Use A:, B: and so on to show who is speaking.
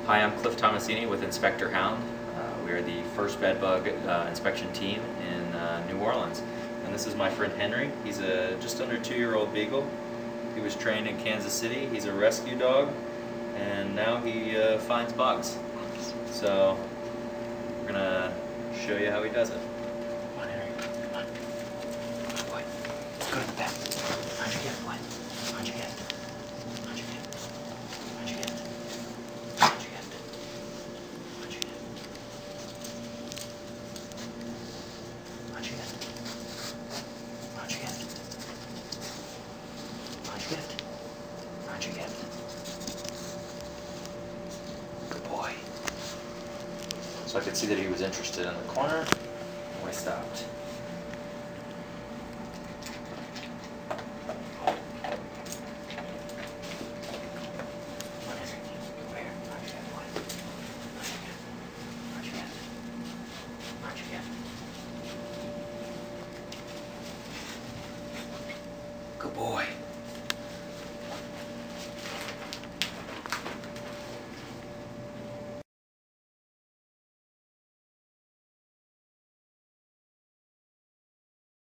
A: Hi, I'm Cliff Tomasini with Inspector Hound. We are the first bedbug inspection team in New Orleans. And this is my friend Henry. He's a just under 2-year-old beagle. He was trained in Kansas City. He's a rescue dog, and now he finds bugs. So we're going to show you how he does it.
B: Come on, Henry. Come on. Good boy. Let's go to the bed. How'd you get, boy? How'd you get? How'd you get? How'd you get? How'd you get? How'd you get? How'd you get? How'd you get? How'd you get? How'd you get? Good boy.
A: So I could see that he was interested in the corner, and we stopped.
B: Good boy.